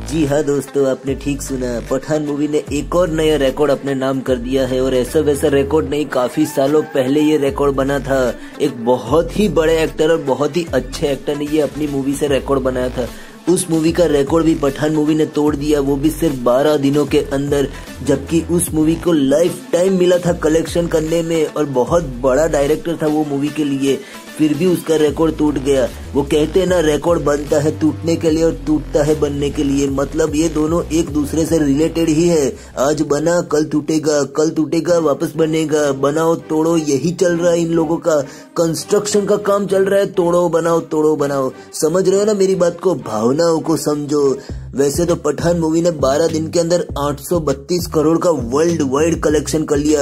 जी हाँ दोस्तों, आपने ठीक सुना। पठान मूवी ने एक और नया रिकॉर्ड अपने नाम कर दिया है और ऐसा वैसा रिकॉर्ड नहीं, काफी सालों पहले ये रिकॉर्ड बना था। एक बहुत ही बड़े एक्टर और बहुत ही अच्छे एक्टर ने ये अपनी मूवी से रिकॉर्ड बनाया था। उस मूवी का रिकॉर्ड भी पठान मूवी ने तोड़ दिया, वो भी सिर्फ 12 दिनों के अंदर, जबकि उस मूवी को लाइफ टाइम मिला था कलेक्शन करने में और बहुत बड़ा डायरेक्टर था वो मूवी के लिए, फिर भी उसका रिकॉर्ड टूट गया। वो कहते हैं ना, रिकॉर्ड बनता है टूटने के लिए और टूटता है बनने के लिए, मतलब ये दोनों एक दूसरे से रिलेटेड ही है। आज बना कल टूटेगा, कल टूटेगा वापस बनेगा, बनाओ तोड़ो यही चल रहा है इन लोगों का। कंस्ट्रक्शन का काम चल रहा है, तोड़ो बनाओ तोड़ो बनाओ। समझ रहे हो ना मेरी बात को, भावनाओं को समझो। वैसे तो पठान मूवी ने 12 दिन के अंदर 832 करोड़ का वर्ल्ड वाइड कलेक्शन कर लिया,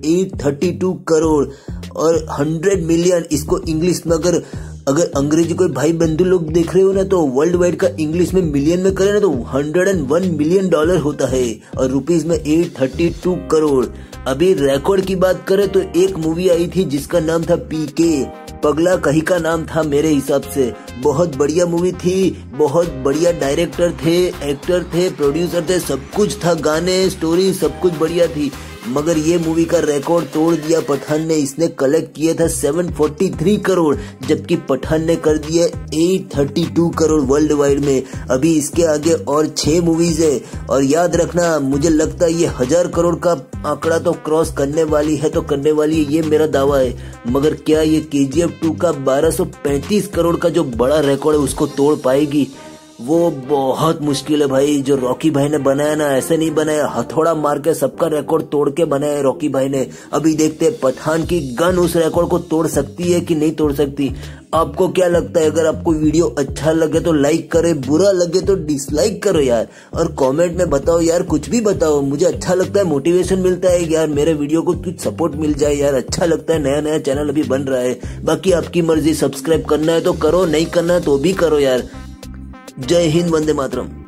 832 करोड़ और 100 मिलियन। इसको इंग्लिश में अगर अंग्रेजी कोई भाई बंधु लोग देख रहे हो ना, तो वर्ल्ड वाइड का इंग्लिश में मिलियन में करे ना तो $101 मिलियन होता है और रुपीस में 832 करोड़। अभी रिकॉर्ड की बात करें तो एक मूवी आई थी जिसका नाम था पीके, पगला कहीं का नाम था मेरे हिसाब से। बहुत बढ़िया मूवी थी, बहुत बढ़िया डायरेक्टर थे, एक्टर थे, प्रोड्यूसर थे, सब कुछ था, गाने स्टोरी सब कुछ बढ़िया थी। मगर ये मूवी का रिकॉर्ड तोड़ दिया पठान ने। इसने कलेक्ट किया था 743 करोड़, जबकि पठान ने कर दिया 832 करोड़ वर्ल्ड वाइड में। अभी इसके आगे और 6 मूवीज है और याद रखना, मुझे लगता है ये 1000 करोड़ का आंकड़ा तो क्रॉस करने वाली है, तो करने वाली है, ये मेरा दावा है। मगर क्या ये KGF 2 का 1235 करोड़ का जो बड़ा रिकॉर्ड है उसको तोड़ पाएगी? वो बहुत मुश्किल है भाई। जो रॉकी भाई ने बनाया ना, ऐसे नहीं बनाया, हथौड़ा मार के सबका रिकॉर्ड तोड़ के बनाया है रॉकी भाई ने। अभी देखते हैं पठान की गन उस रिकॉर्ड को तोड़ सकती है कि नहीं तोड़ सकती। आपको क्या लगता है? अगर आपको वीडियो अच्छा लगे तो लाइक करे, बुरा लगे तो डिसलाइक करो यार, और कमेंट में बताओ यार, कुछ भी बताओ। मुझे अच्छा लगता है, मोटिवेशन मिलता है यार, मेरे वीडियो को कुछ सपोर्ट मिल जाए यार, अच्छा लगता है। नया नया चैनल अभी बन रहा है, बाकी आपकी मर्जी। सब्सक्राइब करना है तो करो, नहीं करना है तो भी करो यार। जय हिंद, वंदे मातरम।